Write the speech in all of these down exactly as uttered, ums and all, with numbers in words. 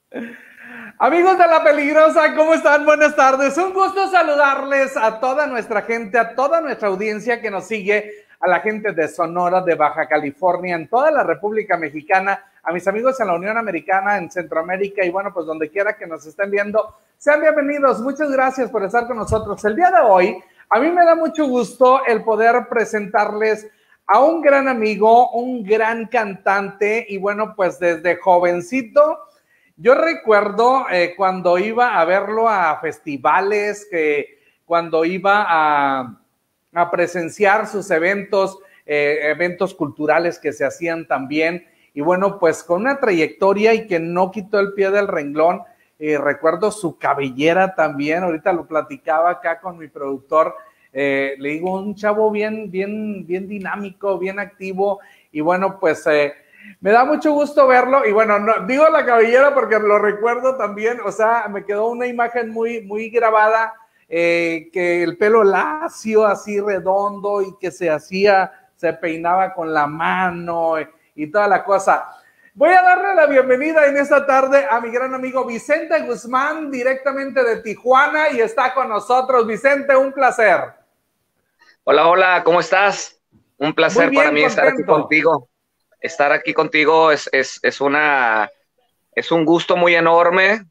Amigos de La Peligrosa, ¿cómo están? Buenas tardes. Un gusto saludarles a toda nuestra gente, a toda nuestra audiencia que nos sigue, a la gente de Sonora, de Baja California, en toda la República Mexicana, a mis amigos en la Unión Americana, en Centroamérica y bueno, pues donde quiera que nos estén viendo, sean bienvenidos. Muchas gracias por estar con nosotros. El día de hoy, a mí me da mucho gusto el poder presentarles a un gran amigo, un gran cantante y bueno, pues desde jovencito. Yo recuerdo eh, cuando iba a verlo a festivales, que cuando iba a, a presenciar sus eventos, eh, eventos culturales que se hacían también, y bueno, pues con una trayectoria y que no quitó el pie del renglón. Eh, recuerdo su cabellera también, ahorita lo platicaba acá con mi productor, eh, le digo, un chavo bien, bien, bien dinámico, bien activo, y bueno, pues... Eh, me da mucho gusto verlo y bueno, no, digo la cabellera porque lo recuerdo también, o sea, me quedó una imagen muy, muy grabada, eh, que el pelo lacio, así redondo y que se hacía, se peinaba con la mano y, y toda la cosa. Voy a darle la bienvenida en esta tarde a mi gran amigo Vicente Guzmán, directamente de Tijuana, y está con nosotros. Vicente, un placer. Hola, hola, ¿cómo estás? Un Muy placer para bien, mí estar aquí contento. contigo. Estar aquí contigo es, es, es, una, es un gusto muy enorme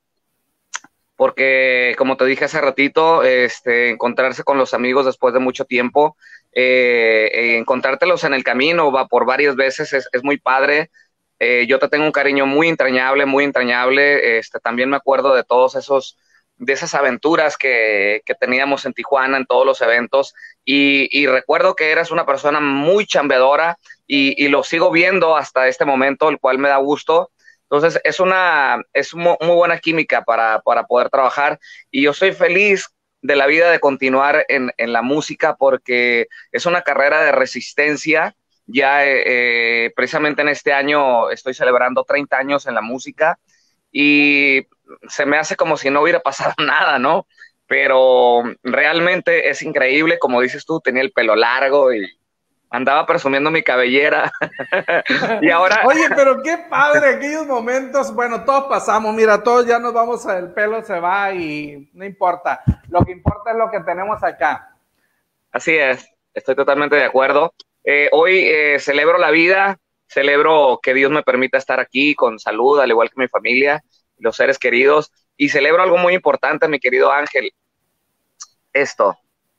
porque, como te dije hace ratito, este, encontrarse con los amigos después de mucho tiempo, eh, eh, encontrártelos en el camino va por varias veces es, es muy padre. Eh, yo te tengo un cariño muy entrañable, muy entrañable. Este, también me acuerdo de todos esos, de esas aventuras que, que teníamos en Tijuana, en todos los eventos, y, y recuerdo que eras una persona muy chambeadora y, y lo sigo viendo hasta este momento, el cual me da gusto. Entonces es una es muy, muy buena química para, para poder trabajar y yo soy feliz de la vida de continuar en, en la música porque es una carrera de resistencia. Ya eh, precisamente en este año estoy celebrando treinta años en la música y se me hace como si no hubiera pasado nada, ¿no? Pero realmente es increíble, como dices tú, tenía el pelo largo y andaba presumiendo mi cabellera y ahora Oye, pero qué padre aquellos momentos. Bueno, todos pasamos, mira, todos ya nos vamos, el pelo se va y no importa. Lo que importa es lo que tenemos acá. así es, estoy totalmente de acuerdo. Eh, hoy eh, celebro la vida, celebro que Dios me permita estar aquí con salud, al igual que mi familia, los seres queridos, y celebro algo muy importante, mi querido Ángel, esto,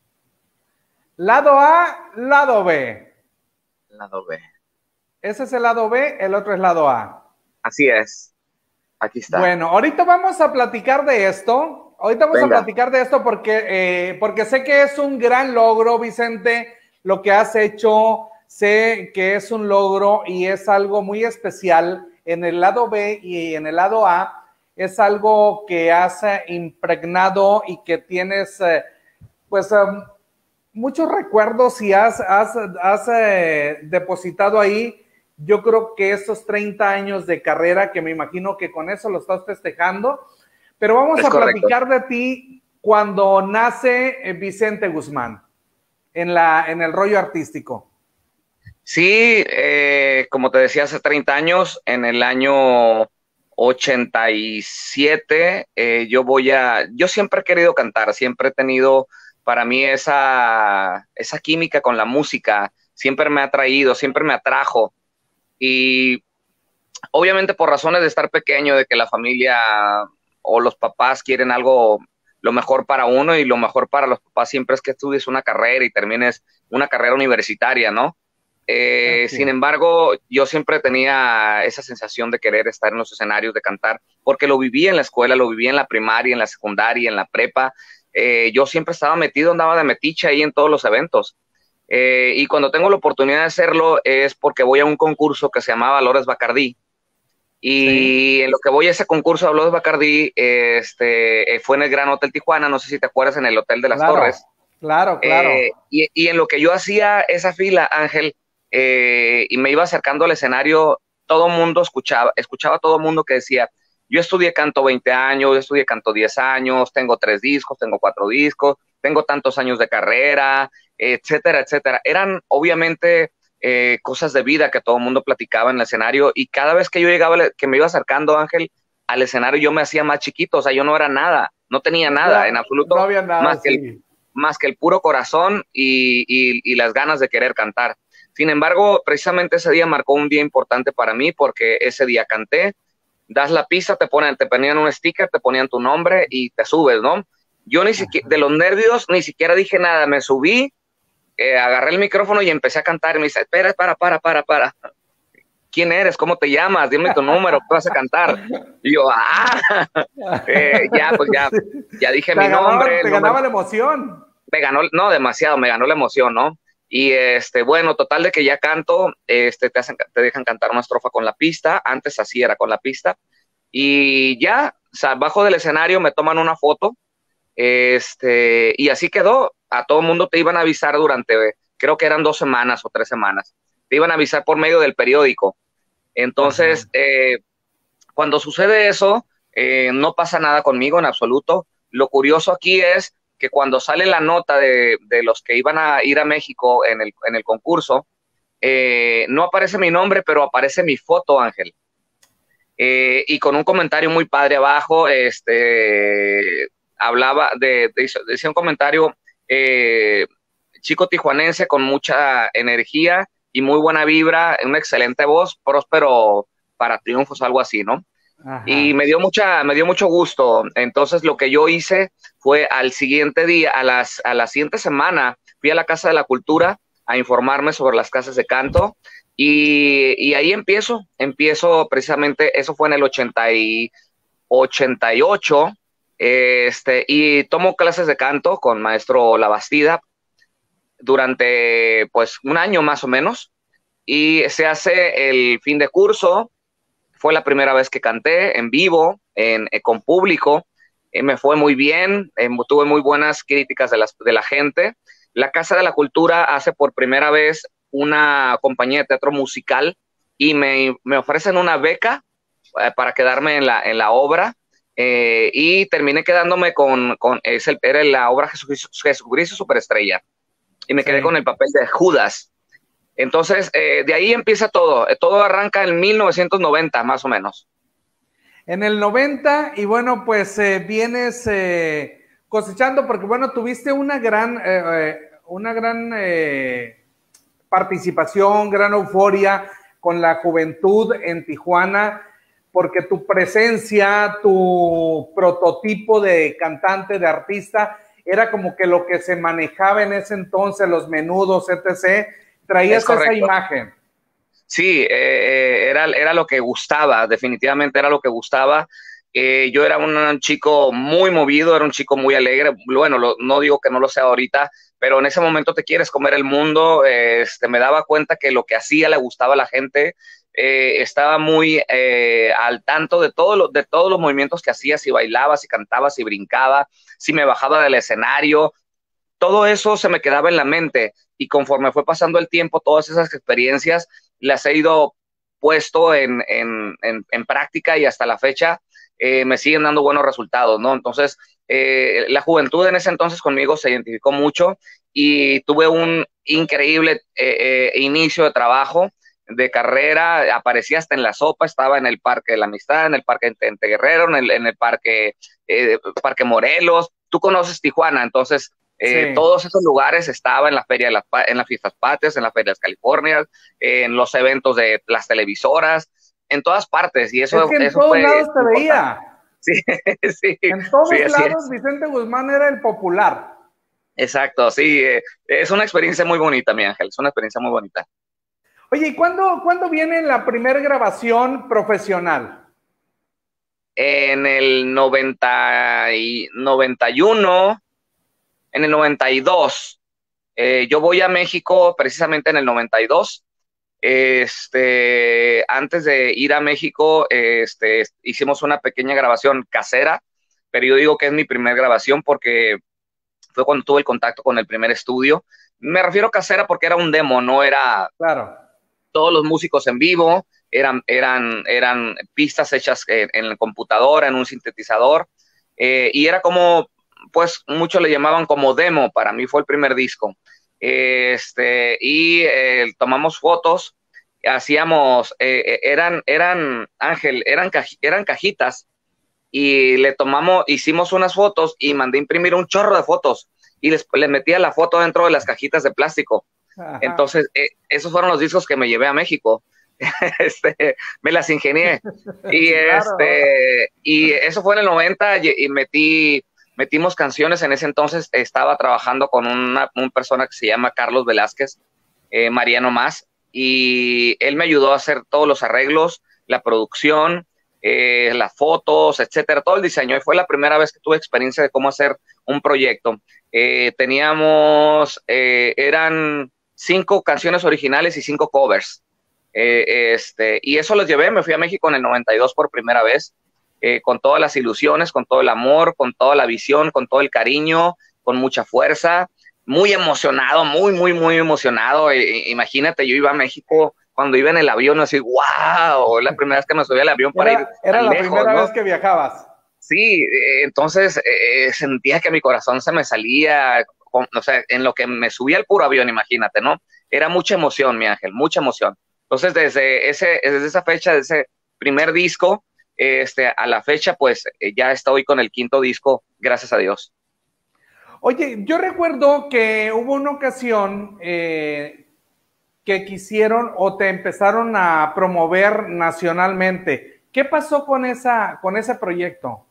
Lado A, lado B. lado B. Ese es el lado B, el otro es lado A. Así es, aquí está. Bueno, ahorita vamos a platicar de esto. Ahorita vamos a Venga, platicar de esto porque, eh, porque sé que es un gran logro, Vicente, lo que has hecho. Sé que es un logro y es algo muy especial. En el lado B y en el lado A es algo que has eh, impregnado y que tienes, eh, pues, um, muchos recuerdos y has, has, has eh, depositado ahí. Yo creo que esos treinta años de carrera, que me imagino que con eso lo estás festejando, pero vamos es a correcto. platicar de ti cuando nace eh, Vicente Guzmán en, la, en el rollo artístico. Sí, eh, como te decía, hace treinta años, en el año ochenta y siete, eh, yo voy a, yo siempre he querido cantar, siempre he tenido para mí esa, esa química con la música, siempre me ha atraído, siempre me atrajo. Y obviamente por razones de estar pequeño, de que la familia o los papás quieren algo, lo mejor para uno y lo mejor para los papás siempre es que estudies una carrera y termines una carrera universitaria, ¿no? Eh, Así sin es. embargo, yo siempre tenía esa sensación de querer estar en los escenarios, de cantar, porque lo viví en la escuela, lo viví en la primaria, en la secundaria, en la prepa. Eh, yo siempre estaba metido, andaba de metiche ahí en todos los eventos. Eh, y cuando tengo la oportunidad de hacerlo es porque voy a un concurso que se llama Valores Bacardí. Sí, Y en lo que voy a ese concurso de Valores Bacardí, este, eh, fue en el Gran Hotel Tijuana, no sé si te acuerdas, en el Hotel de las claro, Torres. claro, Eh, claro. y, y en lo que yo hacía esa fila, Ángel, eh, y me iba acercando al escenario, todo mundo escuchaba, escuchaba a todo mundo que decía, yo estudié canto veinte años, yo estudié canto diez años, tengo tres discos, tengo cuatro discos, tengo tantos años de carrera, etcétera, etcétera. Eran obviamente eh, cosas de vida que todo el mundo platicaba en el escenario y cada vez que yo llegaba, que me iba acercando, Ángel, al escenario yo me hacía más chiquito, o sea, yo no era nada, no tenía nada, no, en absoluto, no había nada, más, sí. que el, más que el puro corazón y, y, y las ganas de querer cantar. Sin embargo, precisamente ese día marcó un día importante para mí porque ese día canté, das la pista, te ponen, te ponían un sticker, te ponían tu nombre y te subes, ¿no? Yo ni siquiera, de los nervios, ni siquiera dije nada, me subí, eh, agarré el micrófono y empecé a cantar y me dice, espera, para, para, para, para. ¿Quién eres? ¿Cómo te llamas? Dime tu número, ¿qué vas a cantar? Y yo, ah, eh, ya, pues ya, ya dije te mi ganaba, nombre. Te nombre. ganaba la emoción. Me ganó, no, demasiado, me ganó la emoción, ¿no? Y este, bueno, total de que ya canto, este, te, hacen, te dejan cantar una estrofa con la pista, antes así era con la pista, y ya, o sea, bajo del escenario me toman una foto, este, y así quedó, a todo el mundo te iban a avisar durante, creo que eran dos semanas o tres semanas, te iban a avisar por medio del periódico. Entonces, eh, cuando sucede eso, eh, no pasa nada conmigo en absoluto. Lo curioso aquí es que cuando sale la nota de, de los que iban a ir a México en el, en el concurso, eh, no aparece mi nombre, pero aparece mi foto, Ángel. Eh, y con un comentario muy padre abajo, este, hablaba de, de decía un comentario, eh, chico tijuanense con mucha energía y muy buena vibra, una excelente voz, próspero para triunfos, algo así, ¿no? Ajá. Y me dio mucha, me dio mucho gusto. Entonces lo que yo hice fue al siguiente día, a las, a la siguiente semana, fui a la Casa de la Cultura a informarme sobre las casas de canto y, y ahí empiezo, empiezo precisamente, eso fue en el ochenta y, ochenta y ocho, este, y tomo clases de canto con maestro Labastida durante pues un año más o menos y se hace el fin de curso. Fue la primera vez que canté en vivo, en, eh, con público, eh, me fue muy bien, eh, tuve muy buenas críticas de, las, de la gente. La Casa de la Cultura hace por primera vez una compañía de teatro musical y me, me ofrecen una beca eh, para quedarme en la, en la obra eh, y terminé quedándome con, con es el, era la obra Jesucristo, Jesucristo Superestrella y me sí. quedé con el papel de Judas. Entonces, eh, de ahí empieza todo. Todo arranca en mil novecientos noventa, más o menos. En el noventa, y bueno, pues eh, vienes eh, cosechando, porque bueno, tuviste una gran, eh, una gran eh, participación, gran euforia con la juventud en Tijuana, porque tu presencia, tu prototipo de cantante, de artista, era como que lo que se manejaba en ese entonces, los menudos, etcétera. Traías esa imagen. Sí, eh, era, era lo que gustaba, definitivamente era lo que gustaba. Eh, yo era un, un chico muy movido, era un chico muy alegre. Bueno, lo, no digo que no lo sea ahorita, pero en ese momento te quieres comer el mundo. Eh, este, me daba cuenta que lo que hacía le gustaba a la gente. Eh, estaba muy eh, al tanto de, todo lo, de todos los movimientos que hacía, si bailaba, si cantaba, si brincaba, si me bajaba del escenario. Todo eso se me quedaba en la mente y conforme fue pasando el tiempo, todas esas experiencias las he ido puesto en, en, en, en práctica y hasta la fecha eh, me siguen dando buenos resultados, ¿no? Entonces, eh, la juventud en ese entonces conmigo se identificó mucho y tuve un increíble eh, eh, inicio de trabajo, de carrera, aparecía hasta en la sopa, estaba en el Parque de la Amistad, en el Parque Tente Guerrero, en el, en el Parque, eh, Parque Morelos. Tú conoces Tijuana, entonces... Eh, sí. Todos esos lugares estaba en la feria de las, en las fiestas patrias, en la feria de las Californias, eh, en los eventos de las televisoras, en todas partes. Y eso, es que en eso todos fue lados te veía. Sí, sí. En todos sí, lados es. Vicente Guzmán era el popular. Exacto, sí. Eh, es una experiencia muy bonita, mi Ángel. Es una experiencia muy bonita. Oye, ¿y cuándo, ¿cuándo viene la primera grabación profesional? En el noventa y, noventa y uno. En el noventa y dos, eh, yo voy a México precisamente en el noventa y dos. Este, antes de ir a México, este, hicimos una pequeña grabación casera, pero yo digo que es mi primera grabación porque fue cuando tuve el contacto con el primer estudio. Me refiero casera porque era un demo, no era claro. Todos los músicos en vivo, eran, eran, eran pistas hechas en, en la computadora, en un sintetizador, eh, y era como, pues muchos le llamaban como demo, para mí fue el primer disco. Este, y eh, tomamos fotos, hacíamos, eh, eran, eran, Ángel, eran, caj, eran cajitas y le tomamos, hicimos unas fotos y mandé imprimir un chorro de fotos y les, le metía la foto dentro de las cajitas de plástico. Ajá. Entonces, eh, esos fueron los discos que me llevé a México. este, me las ingenié. Y, claro. este, y eso fue en el noventa y, y metí, metimos canciones. En ese entonces estaba trabajando con una, una persona que se llama Carlos Velázquez, eh, Mariano Más, y él me ayudó a hacer todos los arreglos, la producción, eh, las fotos, etcétera, todo el diseño. Y fue la primera vez que tuve experiencia de cómo hacer un proyecto. Eh, teníamos, eh, eran cinco canciones originales y cinco covers. Eh, este, y eso los llevé, me fui a México en el noventa y dos por primera vez, eh, con todas las ilusiones, con todo el amor, con toda la visión, con todo el cariño, con mucha fuerza, muy emocionado, muy, muy, muy emocionado. Eh, imagínate, yo iba a México cuando iba en el avión, así, wow, la primera vez que me subí al avión para era, ir Era la lejos, primera ¿no? vez que viajabas. Sí, eh, entonces eh, sentía que mi corazón se me salía, con, o sea, en lo que me subía al puro avión, imagínate, ¿no? Era mucha emoción, mi ángel, mucha emoción. Entonces, desde, ese, desde esa fecha, desde ese primer disco, este, a la fecha, pues eh, ya estoy con el quinto disco, gracias a Dios. Oye, yo recuerdo que hubo una ocasión eh, que quisieron o te empezaron a promover nacionalmente. ¿Qué pasó con, esa, con ese proyecto?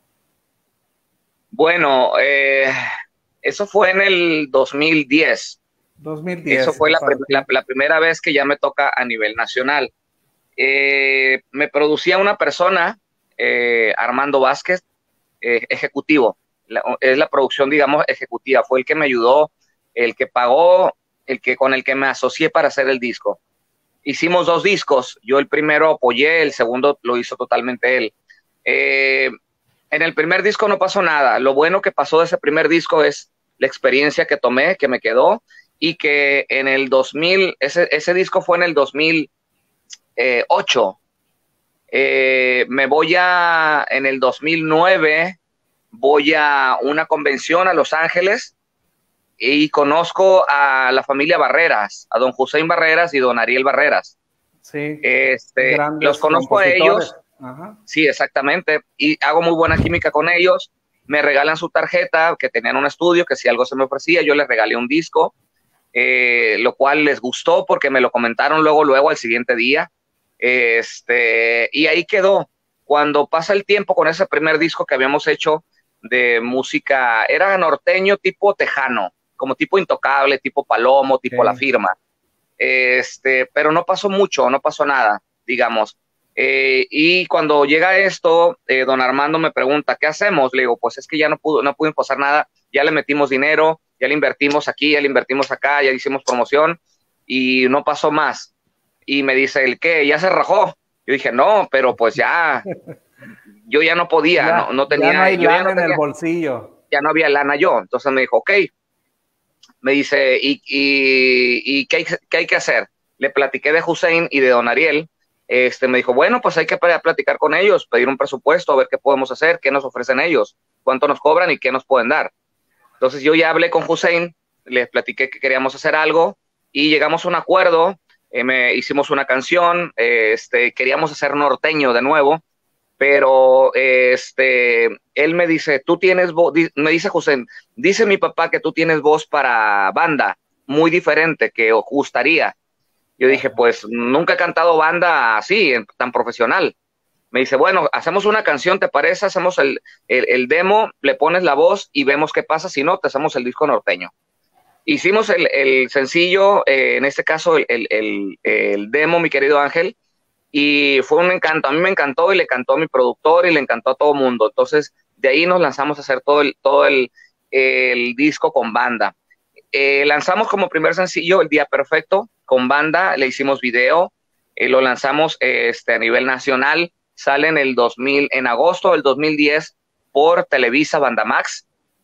Bueno, eh, eso fue en el dos mil diez. dos mil diez. Eso fue la, la, la primera vez que ya me toca a nivel nacional. Eh, me producía una persona, eh, Armando Vázquez, eh, ejecutivo. La, es la producción, digamos, ejecutiva. Fue el que me ayudó, el que pagó, el que con el que me asocié para hacer el disco. Hicimos dos discos. Yo el primero apoyé, el segundo lo hizo totalmente él. Eh, en el primer disco no pasó nada. Lo bueno que pasó de ese primer disco es la experiencia que tomé, que me quedó, y que en el dos mil, ese, ese disco fue en el dos mil ocho. Eh, me voy a, en el dos mil nueve, voy a una convención a Los Ángeles y conozco a la familia Barreras, a don Hussein Barreras y don Ariel Barreras. Sí. Este, los conozco a ellos. Ajá. Sí, exactamente. Y hago muy buena química con ellos. Me regalan su tarjeta, que tenían un estudio, que si algo se me ofrecía, yo les regalé un disco, eh, lo cual les gustó porque me lo comentaron luego, luego al siguiente día. Este, y ahí quedó. Cuando pasa el tiempo con ese primer disco que habíamos hecho de música, era norteño tipo tejano, como tipo Intocable, tipo Palomo, tipo okay. La Firma. Este, pero no pasó mucho, no pasó nada, digamos. Eh, y cuando llega esto, eh, don Armando me pregunta, ¿qué hacemos? Le digo, pues es que ya no pudo, no pudimos pasar nada, ya le metimos dinero, ya le invertimos aquí, ya le invertimos acá, ya hicimos promoción y no pasó más. Y me dice, ¿el qué? ¿Ya se rajó? Yo dije, no, pero pues ya, yo ya no podía, ya, no, no tenía. Ya no hay yo lana ya no en tenía, el bolsillo. Ya no había lana yo. Entonces me dijo, ok. Me dice, ¿y, y, y qué, hay, qué hay que hacer? Le platiqué de Hussein y de don Ariel. Este, me dijo, bueno, pues hay que platicar con ellos, pedir un presupuesto, a ver qué podemos hacer, qué nos ofrecen ellos, cuánto nos cobran y qué nos pueden dar. Entonces yo ya hablé con Hussein, les platiqué que queríamos hacer algo y llegamos a un acuerdo. Eh, me, hicimos una canción, eh, este, queríamos hacer norteño de nuevo, pero eh, este, él me dice, tú tienes voz, di, me dice Hussein, dice mi papá que tú tienes voz para banda, muy diferente, que os gustaría. Yo dije, pues nunca he cantado banda así, tan profesional. Me dice, bueno, hacemos una canción, ¿te parece? Hacemos el, el, el demo, le pones la voz y vemos qué pasa, si no, te hacemos el disco norteño. Hicimos el, el sencillo, eh, en este caso el, el, el, el demo, mi querido Ángel, y fue un encanto. A mí me encantó y le encantó a mi productor y le encantó a todo el mundo. Entonces, de ahí nos lanzamos a hacer todo el, todo el, el disco con banda. Eh, lanzamos como primer sencillo El Día Perfecto, con banda, le hicimos video, eh, lo lanzamos eh, este, a nivel nacional, sale en el dos mil, en agosto del dos mil diez por Televisa Bandamax.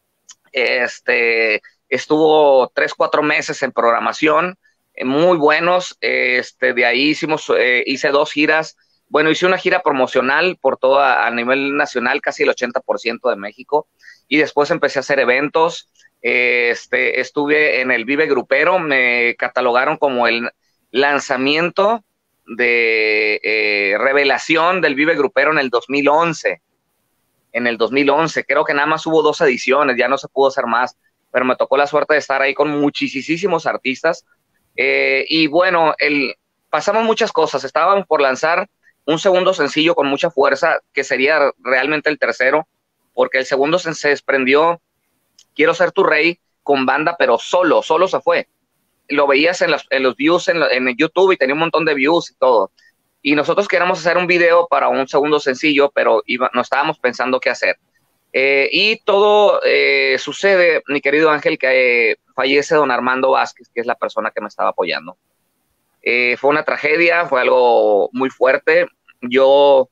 Este... Estuvo tres, cuatro meses en programación, eh, muy buenos. Este, de ahí hicimos, eh, hice dos giras. Bueno, hice una gira promocional por todo a, a nivel nacional, casi el ochenta por ciento de México. Y después empecé a hacer eventos. Eh, este, estuve en el Vive Grupero, me catalogaron como el lanzamiento de eh, revelación del Vive Grupero en el dos mil once. en el dos mil once, creo que nada más hubo dos ediciones, ya no se pudo hacer más, pero me tocó la suerte de estar ahí con muchísimos artistas, eh, y bueno, el, pasamos muchas cosas, estábamos por lanzar un segundo sencillo con mucha fuerza, que sería realmente el tercero, porque el segundo se, se desprendió, Quiero ser tu rey, con banda, pero solo, solo se fue. Lo veías en los, en los views en, en YouTube y tenía un montón de views y todo. Y nosotros queríamos hacer un video para un segundo sencillo, pero iba, no estábamos pensando qué hacer. Eh, y todo eh, sucede, mi querido Ángel, que eh, fallece don Armando Vázquez, que es la persona que me estaba apoyando. Eh, fue una tragedia, fue algo muy fuerte. Yo,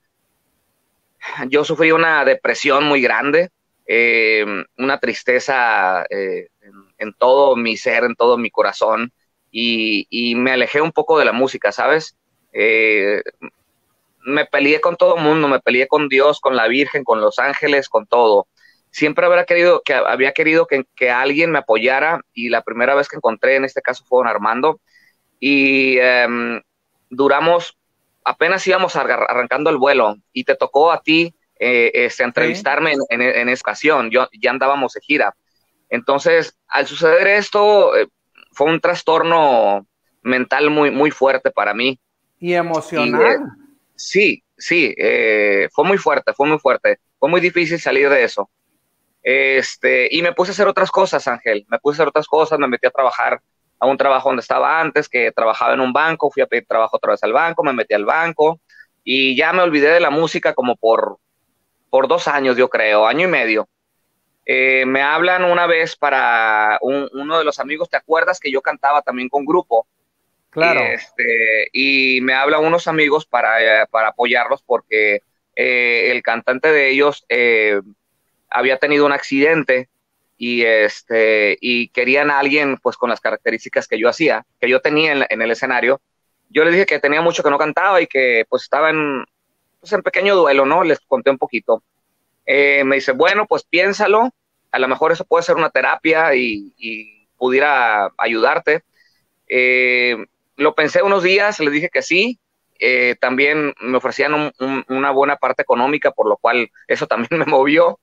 yo sufrí una depresión muy grande, eh, una tristeza eh, en, en todo mi ser, en todo mi corazón, y, y me alejé un poco de la música, ¿sabes? Eh, me peleé con todo el mundo, me peleé con Dios, con la Virgen, con los ángeles, con todo. Siempre habría querido, que, había querido que, que alguien me apoyara, y la primera vez que encontré, en este caso, fue don Armando, y um, duramos, apenas íbamos arrancando el vuelo, y te tocó a ti eh, este, entrevistarme, sí, en, en, en esa ocasión. Yo, ya andábamos de gira. Entonces, al suceder esto, eh, fue un trastorno mental muy, muy fuerte para mí. Y emocional. Y, eh, sí, sí, eh, fue muy fuerte, fue muy fuerte. Fue muy difícil salir de eso. Este, y me puse a hacer otras cosas, Ángel. Me puse a hacer otras cosas, me metí a trabajar a un trabajo donde estaba antes, que trabajaba en un banco, fui a pedir trabajo otra vez al banco, me metí al banco, y ya me olvidé de la música como por, por dos años, yo creo, año y medio. Eh, me hablan una vez para un, uno de los amigos, ¿te acuerdas que yo cantaba también con grupo? Claro. Y, este, y me hablan unos amigos para, para apoyarlos porque eh, el cantante de ellos eh, había tenido un accidente, y, este, y querían a alguien pues con las características que yo hacía, que yo tenía en, en el escenario. Yo les dije que tenía mucho que no cantaba y que pues estaba en, pues, en pequeño duelo, ¿no? Les conté un poquito. Eh, me dice, bueno, pues piénsalo, a lo mejor eso puede ser una terapia y, y pudiera ayudarte. Eh, lo pensé unos días, les dije que sí. Eh, también me ofrecían un, un, una buena parte económica, por lo cual eso también me movió.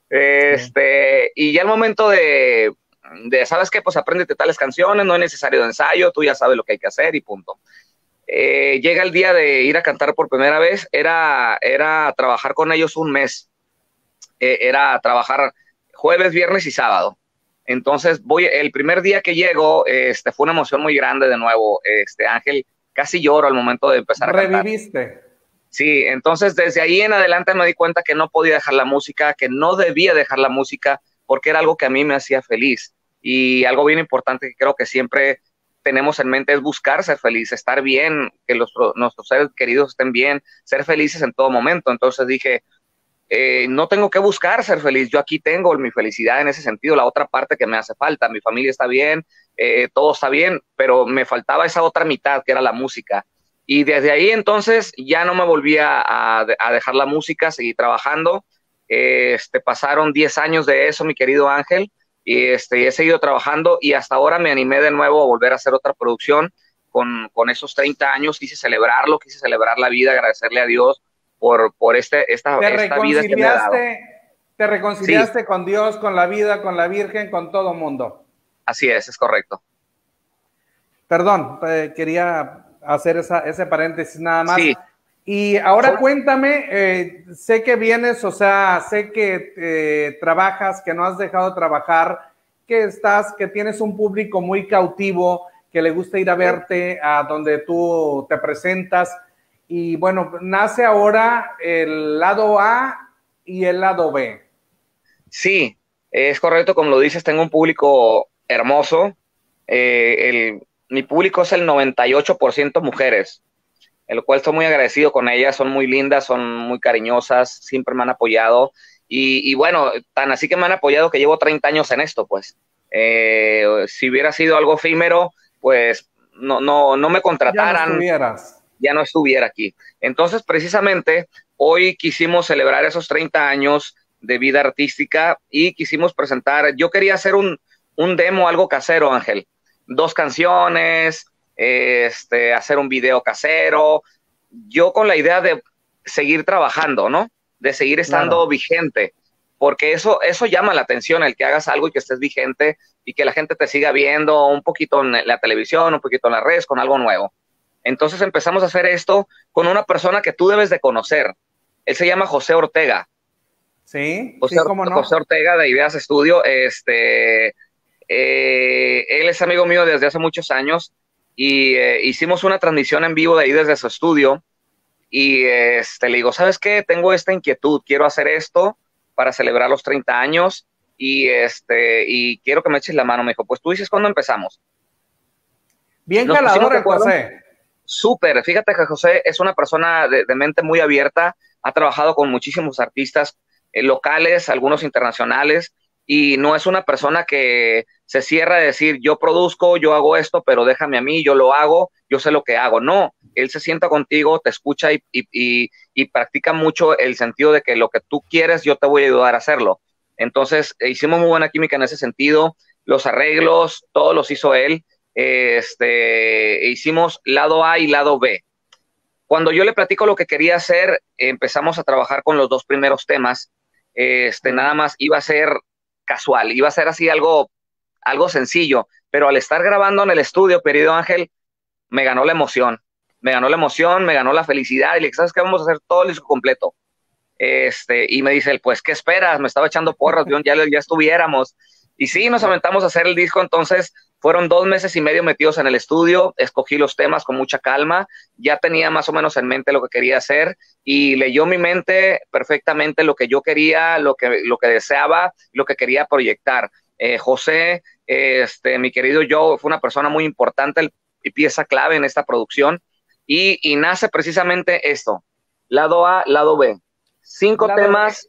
Este, sí. Y ya el momento de, de, ¿sabes qué? Pues apréndete tales canciones, no es necesario de ensayo, tú ya sabes lo que hay que hacer y punto. Eh, llega el día de ir a cantar por primera vez, era, era trabajar con ellos un mes. Eh, era trabajar jueves, viernes y sábado. Entonces, voy, el primer día que llego, este, fue una emoción muy grande de nuevo, este, Ángel, casi lloro al momento de empezar a cantar. ¿Reviviste? Sí, entonces desde ahí en adelante me di cuenta que no podía dejar la música, que no debía dejar la música, porque era algo que a mí me hacía feliz. Y algo bien importante que creo que siempre tenemos en mente es buscar ser feliz, estar bien, que los, nuestros seres queridos estén bien, ser felices en todo momento. Entonces dije, Eh, no tengo que buscar ser feliz, yo aquí tengo mi felicidad en ese sentido, la otra parte que me hace falta, mi familia está bien, eh, todo está bien, pero me faltaba esa otra mitad que era la música, y desde ahí entonces ya no me volví a, a dejar la música, seguí trabajando. Eh, este, pasaron diez años de eso, mi querido Ángel, y este, he seguido trabajando, y hasta ahora me animé de nuevo a volver a hacer otra producción con, con esos treinta años, quise celebrarlo, quise celebrar la vida, agradecerle a Dios Por, por este, esta, esta vida que me ha dado. Te reconciliaste sí. con Dios, con la vida, con la Virgen, con todo mundo. Así es, es correcto. Perdón, eh, quería hacer esa, ese paréntesis nada más. Sí. Y ahora cuéntame, eh, sé que vienes, o sea, sé que eh, trabajas, que no has dejado de trabajar, que estás, que tienes un público muy cautivo, que le gusta ir a verte a donde tú te presentas. Y bueno, nace ahora el lado A y el lado B. Sí, es correcto, como lo dices, tengo un público hermoso. Eh, el, mi público es el noventa y ocho por ciento mujeres, el cual estoy muy agradecido con ellas, son muy lindas, son muy cariñosas, siempre me han apoyado. Y, y bueno, tan así que me han apoyado que llevo treinta años en esto, pues. Eh, si hubiera sido algo efímero, pues no, no, no me contrataran. Ya no estuvieras. ya no estuviera aquí. Entonces, precisamente, hoy quisimos celebrar esos treinta años de vida artística y quisimos presentar, yo quería hacer un, un demo, algo casero, Ángel. Dos canciones, este, hacer un video casero, yo con la idea de seguir trabajando, ¿no? de seguir estando Claro. vigente, porque eso, eso llama la atención, el que hagas algo y que estés vigente y que la gente te siga viendo un poquito en la televisión, un poquito en las redes, con algo nuevo. Entonces empezamos a hacer esto con una persona que tú debes de conocer. Él se llama José Ortega. Sí, José, sí, cómo no. José Ortega de Ideas Estudio. Este, eh, él es amigo mío desde hace muchos años y eh, hicimos una transmisión en vivo de ahí desde su estudio y este, le digo, ¿sabes qué? Tengo esta inquietud, quiero hacer esto para celebrar los treinta años y, este, y quiero que me eches la mano. Me dijo, pues tú dices cuándo empezamos. Bien Nos pusimos jalador de el acuerdo. José. Súper, fíjate que José es una persona de, de mente muy abierta, ha trabajado con muchísimos artistas eh, locales, algunos internacionales, y no es una persona que se cierra a decir, yo produzco, yo hago esto, pero déjame a mí, yo lo hago, yo sé lo que hago. No, él se sienta contigo, te escucha y, y, y, y practica mucho el sentido de que lo que tú quieres, yo te voy a ayudar a hacerlo. Entonces, eh, hicimos muy buena química en ese sentido, los arreglos, todos los hizo él. Este, hicimos lado A y lado B. Cuando yo le platico lo que quería hacer, empezamos a trabajar con los dos primeros temas. Este, Sí. nada más iba a ser casual, iba a ser así algo, algo sencillo, pero al estar grabando en el estudio, querido Ángel, me ganó la emoción, me ganó la emoción, me ganó la felicidad y le dije, ¿sabes qué? Vamos a hacer todo el disco completo. Este, y me dice él, pues, ¿qué esperas? Me estaba echando porras, ya, ya estuviéramos. Y sí, nos aventamos a hacer el disco, entonces fueron dos meses y medio metidos en el estudio, escogí los temas con mucha calma, ya tenía más o menos en mente lo que quería hacer y leyó mi mente perfectamente lo que yo quería, lo que, lo que deseaba, lo que quería proyectar. Eh, José, este, mi querido Joe, fue una persona muy importante y pieza clave en esta producción y, y nace precisamente esto, lado A, lado B. Cinco Lado temas,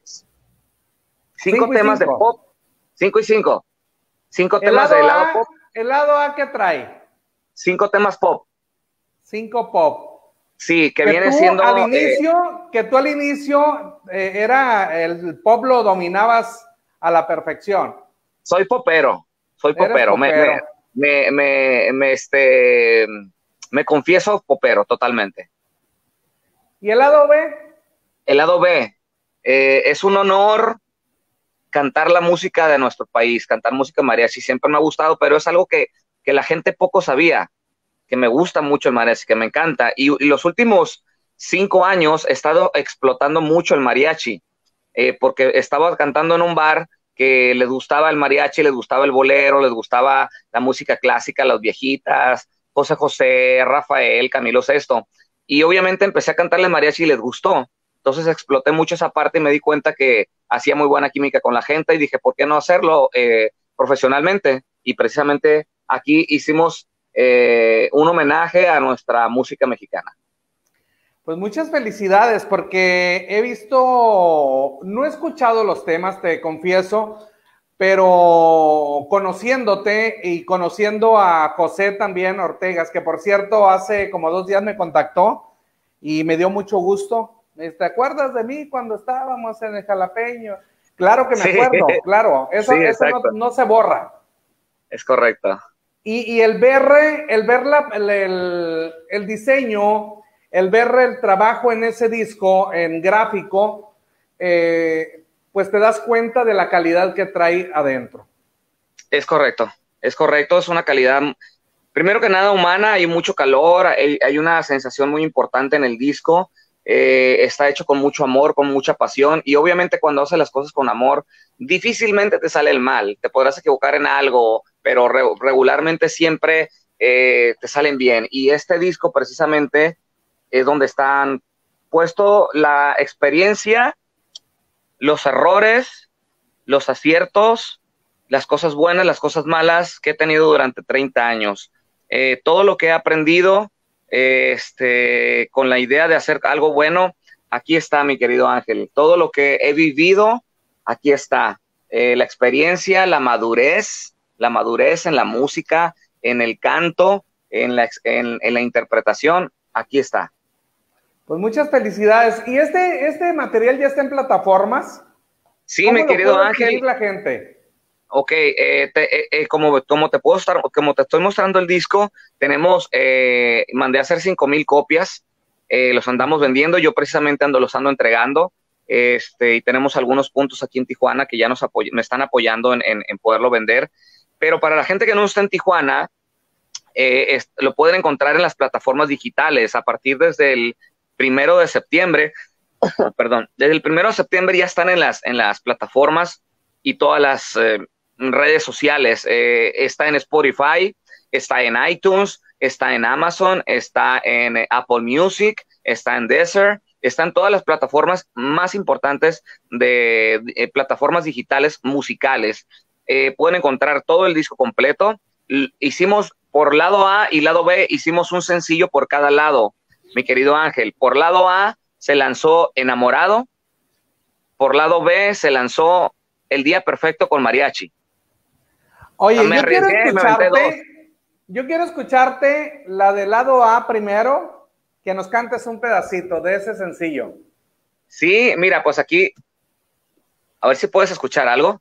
cinco cinco y temas de cinco. pop, cinco y cinco. Cinco El temas lado de lado A, pop, el lado A que trae, cinco temas pop. cinco pop. Sí, que Que viene tú siendo... al eh, inicio, que tú al inicio eh, era el pop lo dominabas a la perfección. soy popero, soy Eres popero. Me, me, popero. me, me, me, este, me confieso popero totalmente. ¿Y el lado B? El lado B, eh, es un honor cantar la música de nuestro país, cantar música mariachi. Siempre me ha gustado, pero es algo que, que la gente poco sabía, que me gusta mucho el mariachi, que me encanta. Y, y los últimos cinco años he estado explotando mucho el mariachi, eh, porque estaba cantando en un bar que les gustaba el mariachi, les gustaba el bolero, les gustaba la música clásica, las viejitas, José José, Rafael, Camilo Sesto. Y obviamente empecé a cantarle mariachi y les gustó. Entonces exploté mucho esa parte y me di cuenta que hacía muy buena química con la gente y dije, ¿por qué no hacerlo eh, profesionalmente? Y precisamente aquí hicimos eh, un homenaje a nuestra música mexicana. Pues muchas felicidades porque he visto, no he escuchado los temas, te confieso, pero conociéndote y conociendo a José también Ortegas, que por cierto hace como dos días me contactó y me dio mucho gusto. ¿Te acuerdas de mí cuando estábamos en el Jalapeño? Claro que me Sí, acuerdo, claro, eso, sí, eso no, exacto. no se borra. Es correcto. Y, y el ver, el, ver la, el, el, el diseño, el ver el trabajo en ese disco, en gráfico, eh, pues te das cuenta de la calidad que trae adentro. Es correcto, es correcto, es una calidad, primero que nada humana, hay mucho calor, hay, hay una sensación muy importante en el disco, eh, está hecho con mucho amor, con mucha pasión, y obviamente cuando haces las cosas con amor, difícilmente te sale el mal, te podrás equivocar en algo, pero re regularmente siempre eh, te salen bien, y este disco precisamente es donde están puesto la experiencia, los errores, los aciertos, las cosas buenas, las cosas malas que he tenido durante treinta años. Eh, todo lo que he aprendido eh, este, con la idea de hacer algo bueno, aquí está, mi querido Ángel. Todo lo que he vivido, aquí está. Eh, la experiencia, la madurez, la madurez en la música, en el canto, en la, en, en la interpretación, aquí está. Pues muchas felicidades. ¿Y este, este material ya está en plataformas? Sí, mi querido Ángel. La gente? Ok, eh, te, eh, eh, como, como, te puedo estar, como te estoy mostrando el disco, tenemos, eh, mandé a hacer cinco mil copias, eh, los andamos vendiendo, yo precisamente ando, los ando entregando. este, y tenemos algunos puntos aquí en Tijuana que ya nos apoy me están apoyando en, en, en poderlo vender. Pero para la gente que no está en Tijuana, eh, es, lo pueden encontrar en las plataformas digitales a partir desde el primero de septiembre. Perdón, desde el primero de septiembre ya están en las, en las plataformas y todas las eh, redes sociales. Eh, está en Spotify, está en iTunes, está en Amazon, está en eh, Apple Music, está en Deezer, está en todas las plataformas más importantes de, de eh, plataformas digitales musicales. Eh, pueden encontrar todo el disco completo. L hicimos por lado A y lado B, hicimos un sencillo por cada lado, mi querido Ángel. Por lado A se lanzó Enamorado, por lado B se lanzó El Día Perfecto con Mariachi. Oye, yo quiero escucharte, yo quiero escucharte la del lado A primero, que nos cantes un pedacito de ese sencillo. Sí, mira, pues aquí, a ver si puedes escuchar algo.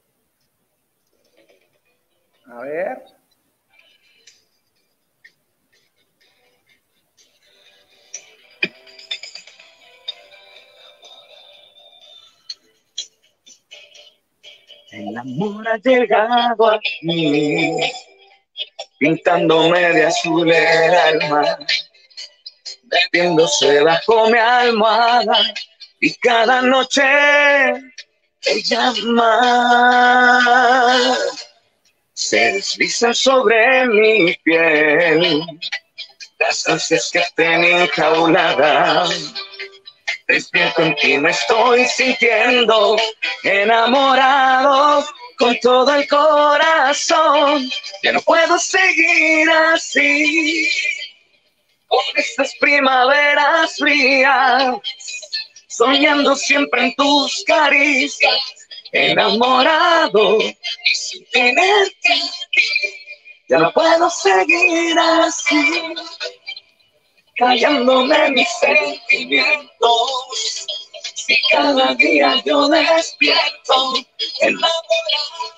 A ver. El amor ha llegado a mí, pintándome de azul el alma, metiéndose bajo mi almohada, y cada noche te llama. Se deslizan sobre mi piel las ansias que tengo enjauladas. Despierto en ti, me estoy sintiendo enamorado con todo el corazón. Ya no puedo seguir así, con estas primaveras frías, soñando siempre en tus caricias, enamorado y sin tenerte aquí. Ya no puedo seguir así, callándome mis sentimientos. Si cada día yo despierto enamorado,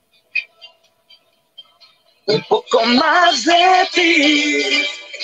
un poco más de ti.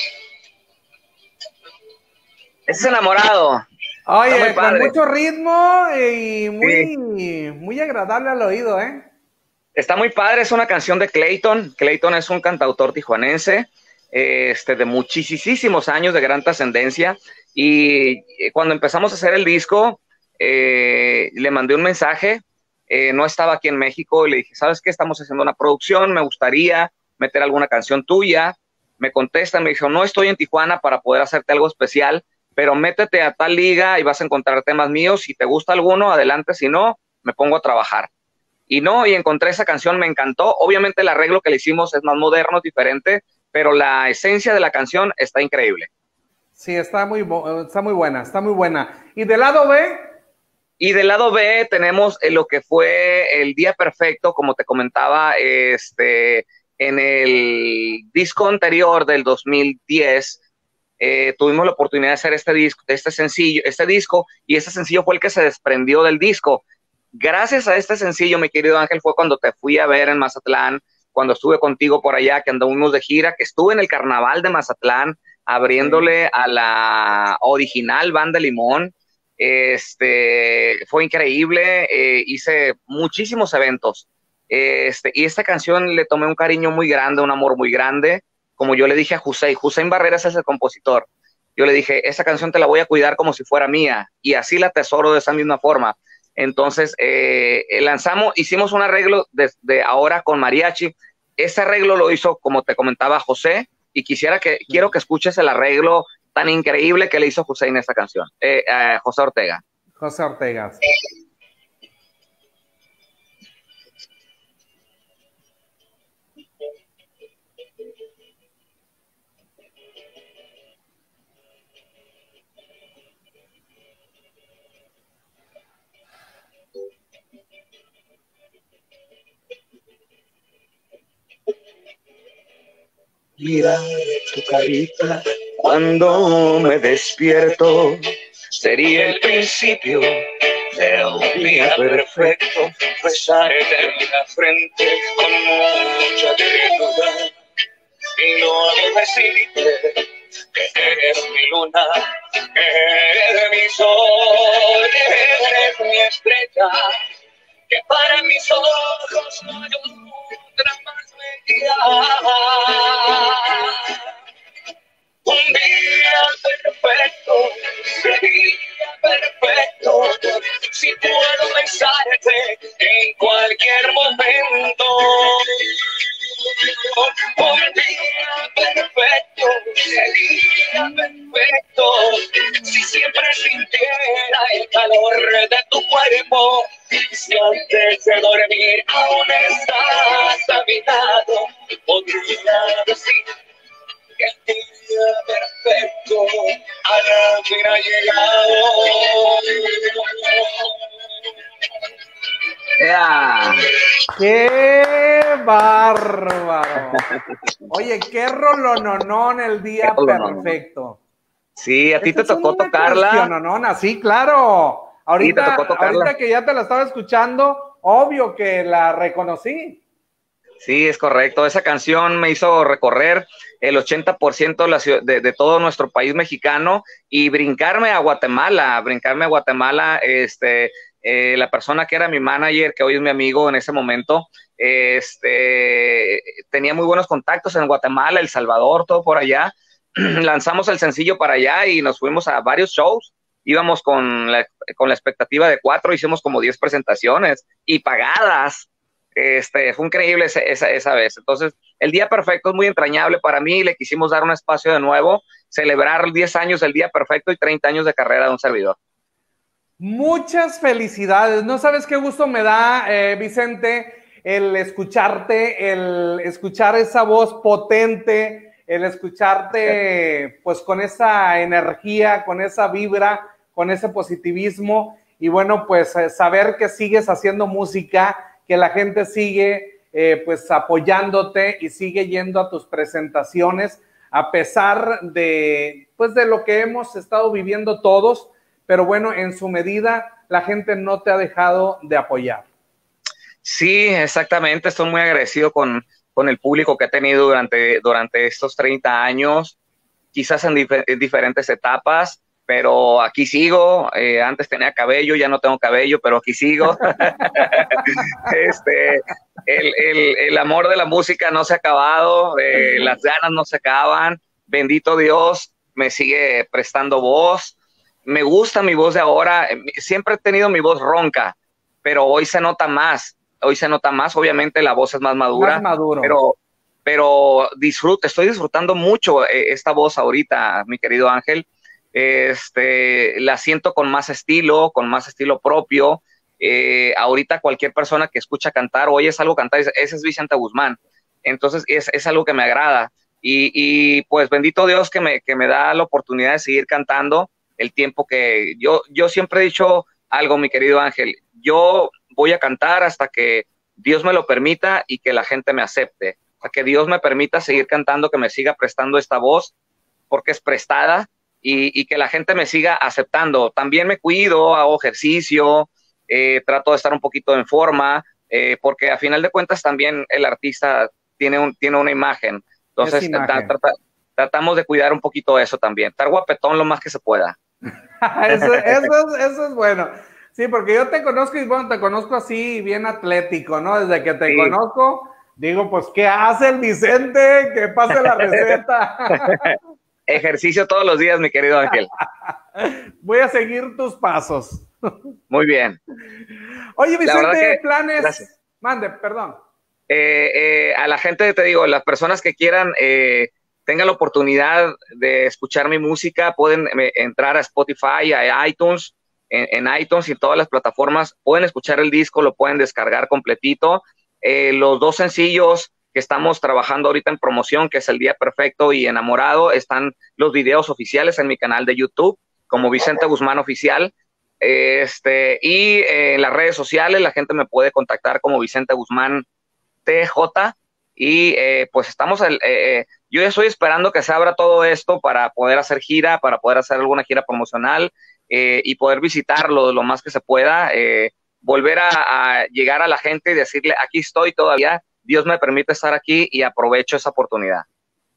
Es Enamorado. Oye, con mucho ritmo y muy, sí, muy agradable al oído, ¿eh? Está muy padre, es una canción de Clayton. Clayton es un cantautor tijuanense, este, de muchísimos años, de gran trascendencia, y cuando empezamos a hacer el disco, eh, le mandé un mensaje, eh, no estaba aquí en México, y le dije, ¿sabes qué? Estamos haciendo una producción, me gustaría meter alguna canción tuya. Me contesta, me dijo, no estoy en Tijuana para poder hacerte algo especial, pero métete a tal liga y vas a encontrar temas míos. Si te gusta alguno, adelante, si no, me pongo a trabajar. Y no, y encontré esa canción, me encantó. Obviamente el arreglo que le hicimos es más moderno, diferente, pero la esencia de la canción está increíble. Sí, está muy, está muy buena, está muy buena. ¿Y del lado B? Y del lado B tenemos lo que fue El Día Perfecto, como te comentaba, este, en el disco anterior del dos mil diez, eh, tuvimos la oportunidad de hacer este disco, este sencillo, este disco, y ese sencillo fue el que se desprendió del disco. Gracias a este sencillo, mi querido Ángel, fue cuando te fui a ver en Mazatlán, cuando estuve contigo por allá, que andamos de gira, que estuve en el Carnaval de Mazatlán, abriéndole a la original Banda Limón. Este, fue increíble, eh, hice muchísimos eventos, este, y esta canción le tomé un cariño muy grande, un amor muy grande, como yo le dije a Hussein, Hussein Barreras es el compositor, yo le dije, esa canción te la voy a cuidar como si fuera mía, y así la atesoro de esa misma forma. Entonces, eh, lanzamos, hicimos un arreglo desde ahora con mariachi. Ese arreglo lo hizo, como te comentaba, José, y quisiera que, quiero que escuches el arreglo tan increíble que le hizo José en esta canción, eh, eh, José Ortega. José Ortega. Mira tu carita cuando me despierto, sería el principio de un día perfecto. Besarte en la frente con mucha ternura y luego decirte que eres mi luna, que eres mi sol, estrella, que para mis ojos no hay otra más bella. Un día perfecto, sería perfecto, si puedo besarte en cualquier momento. Un día perfecto, sería perfecto, si siempre sintiera el calor de tu cuerpo. Si antes de dormir aún estás a mi lado, podría decir que el día perfecto al fin ha llegado. Yeah. ¡Qué bárbaro! Oye, qué rolononón el día perfecto. Sí, a ti te tocó tocarla. No, sí, claro. Ahorita, sí, te tocó tocarla. Ahorita que ya te la estaba escuchando, obvio que la reconocí. Sí, es correcto. Esa canción me hizo recorrer el ochenta por ciento de, la ciudad, de, de todo nuestro país mexicano y brincarme a Guatemala, brincarme a Guatemala, este, eh, la persona que era mi manager, que hoy es mi amigo en ese momento, este, tenía muy buenos contactos en Guatemala, El Salvador, todo por allá. Lanzamos el sencillo para allá y nos fuimos a varios shows. Íbamos con la, con la expectativa de cuatro, hicimos como diez presentaciones y pagadas. Este, fue increíble esa, esa, esa vez. Entonces, el día perfecto es muy entrañable para mí. Le quisimos dar un espacio de nuevo, celebrar diez años del día perfecto y treinta años de carrera de un servidor. Muchas felicidades. No sabes qué gusto me da, eh, Vicente, el escucharte, el escuchar esa voz potente, el escucharte pues con esa energía, con esa vibra, con ese positivismo y bueno, pues eh, saber que sigues haciendo música, que la gente sigue eh, pues apoyándote y sigue yendo a tus presentaciones a pesar de pues de lo que hemos estado viviendo todos, pero bueno, en su medida la gente no te ha dejado de apoyar. Sí, exactamente, estoy muy agradecido con, con el público que he tenido durante, durante estos treinta años, quizás en, dif en diferentes etapas, pero aquí sigo. Eh, antes tenía cabello, ya no tengo cabello, pero aquí sigo. este, el, el, el amor de la música no se ha acabado, eh, las ganas no se acaban, bendito Dios, me sigue prestando voz, me gusta mi voz de ahora, siempre he tenido mi voz ronca, pero hoy se nota más, hoy se nota más, obviamente la voz es más madura, más maduro. pero, pero disfruto, estoy disfrutando mucho eh, esta voz ahorita, mi querido Ángel. Este, la siento con más estilo, con más estilo propio. Eh, ahorita cualquier persona que escucha cantar, oye, es algo cantar, ese es Vicente Guzmán. Entonces es, es algo que me agrada. Y, y pues bendito Dios que me, que me da la oportunidad de seguir cantando el tiempo que yo, yo siempre he dicho algo, mi querido Ángel, yo voy a cantar hasta que Dios me lo permita y que la gente me acepte, hasta que Dios me permita seguir cantando, que me siga prestando esta voz, porque es prestada. Y, y que la gente me siga aceptando. También me cuido, hago ejercicio, eh, trato de estar un poquito en forma, eh, porque a final de cuentas también el artista tiene, un, tiene una imagen. Entonces imagen. Tra tra tratamos de cuidar un poquito eso también, estar guapetón lo más que se pueda. eso, eso, eso es bueno. Sí, porque yo te conozco y bueno, te conozco así bien atlético, ¿no? Desde que te sí. conozco, digo, pues, ¿qué hace el Vicente? Que pase la receta. Ejercicio todos los días, mi querido Ángel. Voy a seguir tus pasos. Muy bien. Oye, Vicente, que, planes. Gracias. Mande, perdón. Eh, eh, a la gente, te digo, las personas que quieran, eh, tengan la oportunidad de escuchar mi música, pueden eh, entrar a Spotify, a iTunes, en, en iTunes y todas las plataformas, pueden escuchar el disco, lo pueden descargar completito. Eh, los dos sencillos que estamos trabajando ahorita en promoción, que es El Día Perfecto y Enamorado, están los videos oficiales en mi canal de YouTube, como Vicente Guzmán Oficial, este, y eh, en las redes sociales la gente me puede contactar como Vicente Guzmán T J, y eh, pues estamos, el, eh, yo ya estoy esperando que se abra todo esto para poder hacer gira, para poder hacer alguna gira promocional, eh, y poder visitarlo lo más que se pueda, eh, volver a, a llegar a la gente y decirle, aquí estoy todavía, Dios me permite estar aquí y aprovecho esa oportunidad.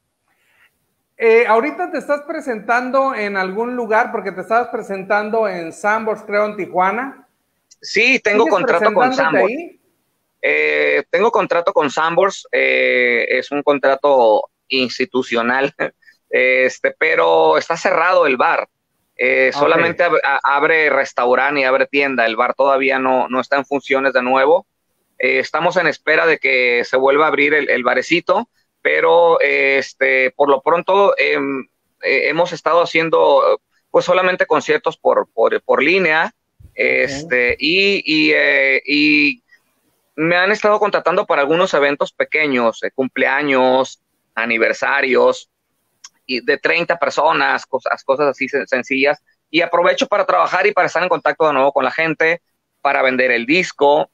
Eh, ahorita te estás presentando en algún lugar, porque te estabas presentando en Sambors, creo, en Tijuana. Sí, tengo contrato con Sanborns. Eh, tengo contrato con Sanborns, eh, es un contrato institucional, este, pero está cerrado el bar. Eh, okay. Solamente ab abre restaurante y abre tienda. El bar todavía no, no está en funciones de nuevo. Eh, estamos en espera de que se vuelva a abrir el, el barecito, pero eh, este, por lo pronto eh, eh, hemos estado haciendo pues solamente conciertos por, por, por línea, este, okay. y, y, eh, y me han estado contratando para algunos eventos pequeños, eh, cumpleaños, aniversarios, y de treinta personas, cosas, cosas así sencillas, y aprovecho para trabajar y para estar en contacto de nuevo con la gente, para vender el disco,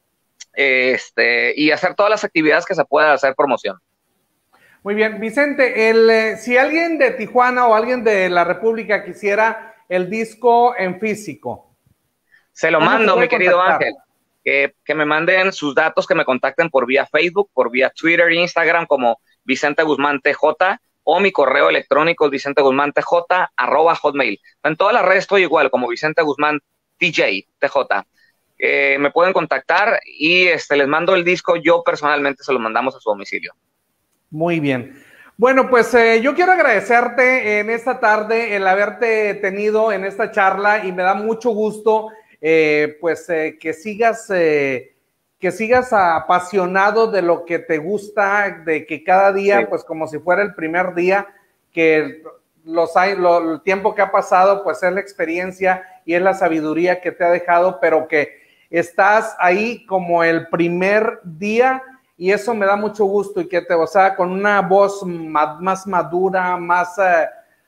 este, y hacer todas las actividades que se pueda hacer promoción. Muy bien, Vicente, el, eh, si alguien de Tijuana o alguien de la República quisiera el disco en físico, se lo mando, mi querido Ángel, que, que me manden sus datos, que me contacten por vía Facebook, por vía Twitter e Instagram como Vicente Guzmán T J, o mi correo electrónico Vicente Guzmán T J arroba hotmail. En todas las redes estoy igual, como Vicente Guzmán T J, T J. Eh, me pueden contactar y este, les mando el disco, yo personalmente se lo mandamos a su domicilio. Muy bien. Bueno, pues eh, yo quiero agradecerte en esta tarde el haberte tenido en esta charla y me da mucho gusto eh, pues eh, que sigas eh, que sigas apasionado de lo que te gusta, de que cada día, sí. pues como si fuera el primer día, que los hay, lo, el tiempo que ha pasado, pues es la experiencia y es la sabiduría que te ha dejado, pero que estás ahí como el primer día y eso me da mucho gusto y que te, o sea, con una voz más, más madura, más, eh,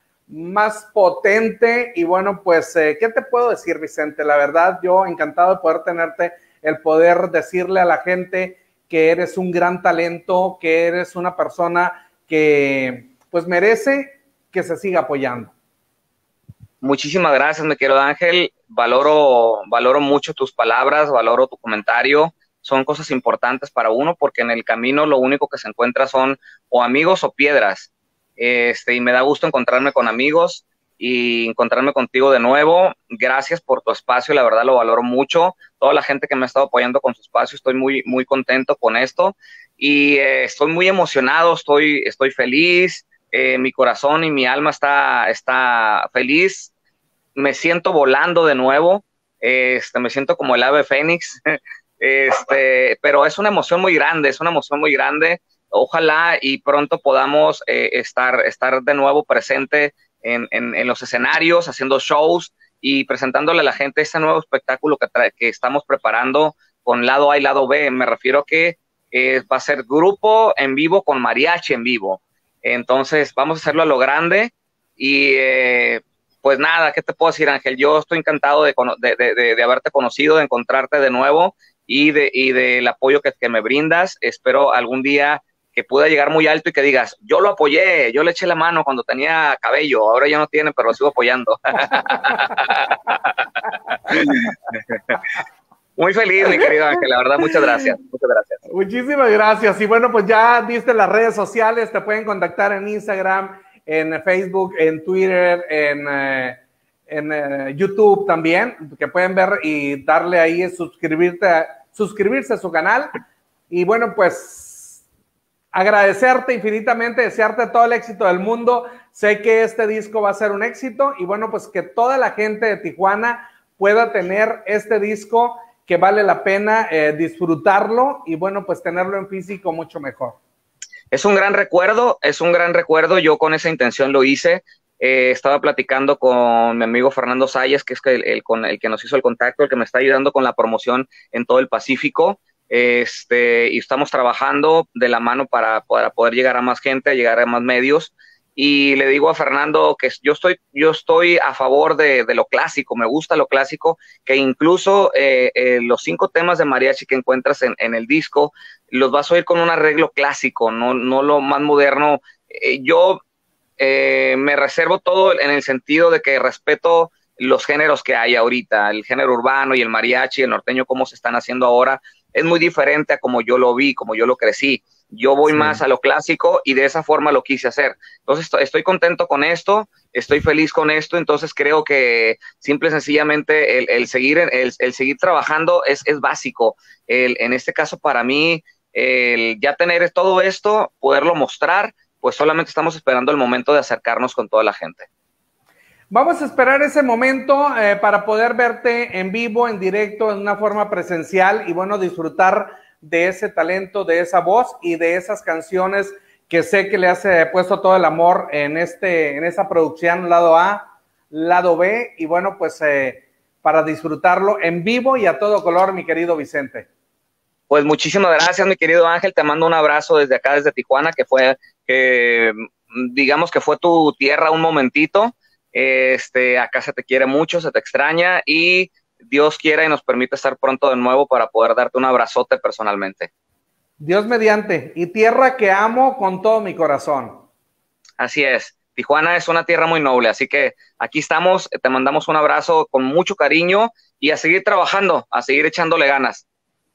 más potente y bueno, pues, eh, ¿qué te puedo decir, Vicente? La verdad, yo encantado de poder tenerte, el poder decirle a la gente que eres un gran talento, que eres una persona que, pues, merece que se siga apoyando. Muchísimas gracias, mi querido Ángel. Valoro, valoro mucho tus palabras, valoro tu comentario. Son cosas importantes para uno porque en el camino lo único que se encuentra son o amigos o piedras. Este, y me da gusto encontrarme con amigos y encontrarme contigo de nuevo. Gracias por tu espacio, la verdad lo valoro mucho. Toda la gente que me ha estado apoyando con su espacio, estoy muy, muy contento con esto y eh, estoy muy emocionado, estoy, estoy feliz. Eh, mi corazón y mi alma está, está feliz. Me siento volando de nuevo. Este, me siento como el ave fénix. Este, pero es una emoción muy grande, es una emoción muy grande. Ojalá y pronto podamos eh, estar, estar de nuevo presente en, en, en los escenarios, haciendo shows y presentándole a la gente este nuevo espectáculo que, que estamos preparando con lado A y lado B. Me refiero a que eh, va a ser grupo en vivo con mariachi en vivo. Entonces vamos a hacerlo a lo grande y eh, pues nada, ¿qué te puedo decir, Ángel? Yo estoy encantado de, de, de, de haberte conocido, de encontrarte de nuevo y, de, y del apoyo que, que me brindas. Espero algún día que pueda llegar muy alto y que digas, yo lo apoyé, yo le eché la mano cuando tenía cabello, ahora ya no tiene, pero lo sigo apoyando. Muy feliz, mi querido Ángel, la verdad, muchas gracias, muchas gracias. Muchísimas gracias. Y bueno, pues ya viste las redes sociales, te pueden contactar en Instagram, en Facebook, en Twitter, en, eh, en eh, YouTube también, que pueden ver y darle ahí, suscribirte, suscribirse a su canal. Y bueno, pues agradecerte infinitamente, desearte todo el éxito del mundo. Sé que este disco va a ser un éxito y bueno, pues que toda la gente de Tijuana pueda tener este disco que vale la pena eh, disfrutarlo y bueno, pues tenerlo en físico mucho mejor. Es un gran recuerdo, es un gran recuerdo, yo con esa intención lo hice, eh, estaba platicando con mi amigo Fernando Sayas, que es el, el, con el que nos hizo el contacto, el que me está ayudando con la promoción en todo el Pacífico, este, y estamos trabajando de la mano para, para poder llegar a más gente, llegar a más medios. Y le digo a Fernando que yo estoy, yo estoy a favor de, de lo clásico, me gusta lo clásico, que incluso eh, eh, los cinco temas de mariachi que encuentras en, en el disco, los vas a oír con un arreglo clásico, no, no lo más moderno. Eh, yo eh, me reservo todo en el sentido de que respeto los géneros que hay ahorita, el género urbano y el mariachi, el norteño, cómo se están haciendo ahora, es muy diferente a como yo lo vi, como yo lo crecí. yo voy Sí. más a lo clásico y de esa forma lo quise hacer. Entonces estoy contento con esto, estoy feliz con esto, entonces creo que simple y sencillamente el, el seguir, el, el seguir trabajando es, es básico. El, en este caso para mí, el ya tener todo esto, poderlo mostrar, pues solamente estamos esperando el momento de acercarnos con toda la gente. Vamos a esperar ese momento eh, para poder verte en vivo, en directo, en una forma presencial y bueno, disfrutar de ese talento, de esa voz y de esas canciones que sé que le has eh, puesto todo el amor en, este, en esta producción, lado A, lado B, y bueno, pues eh, para disfrutarlo en vivo y a todo color, mi querido Vicente. Pues muchísimas gracias, mi querido Ángel, te mando un abrazo desde acá, desde Tijuana, que fue, que digamos que fue tu tierra un momentito. Este, acá se te quiere mucho, se te extraña y Dios quiera y nos permite estar pronto de nuevo para poder darte un abrazote personalmente. Dios mediante, y tierra que amo con todo mi corazón. Así es, Tijuana es una tierra muy noble, así que aquí estamos, te mandamos un abrazo con mucho cariño y a seguir trabajando, a seguir echándole ganas.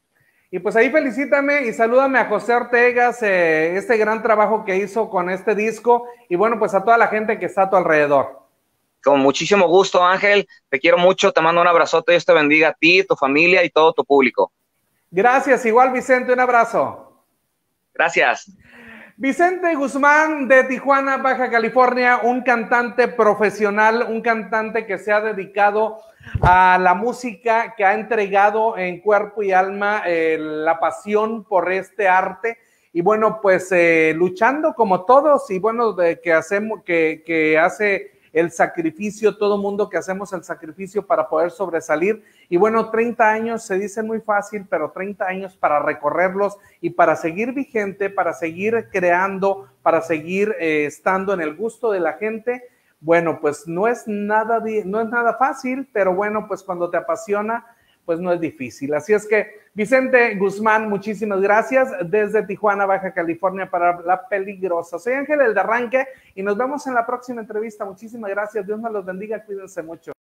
Y pues ahí felicítame y salúdame a José Ortegas, eh, este gran trabajo que hizo con este disco y bueno, pues a toda la gente que está a tu alrededor. Con muchísimo gusto, Ángel, te quiero mucho, te mando un abrazote, Dios te bendiga a ti, tu familia y todo tu público. Gracias, igual Vicente, un abrazo. Gracias. Vicente Guzmán de Tijuana, Baja California, un cantante profesional, un cantante que se ha dedicado a la música, que ha entregado en cuerpo y alma eh, la pasión por este arte y bueno, pues eh, luchando como todos y bueno, de, que hacemos, que, que hace el sacrificio, todo mundo que hacemos el sacrificio para poder sobresalir. Y bueno, treinta años se dice muy fácil, pero treinta años para recorrerlos y para seguir vigente, para seguir creando, para seguir eh, estando en el gusto de la gente. Bueno, pues no es nada, no es nada fácil, pero bueno, pues cuando te apasiona, pues no es difícil. Así es que, Vicente Guzmán, muchísimas gracias desde Tijuana, Baja California, para La Peligrosa. Soy Ángel, el de Arranque, y nos vemos en la próxima entrevista. Muchísimas gracias. Dios me los bendiga. Cuídense mucho.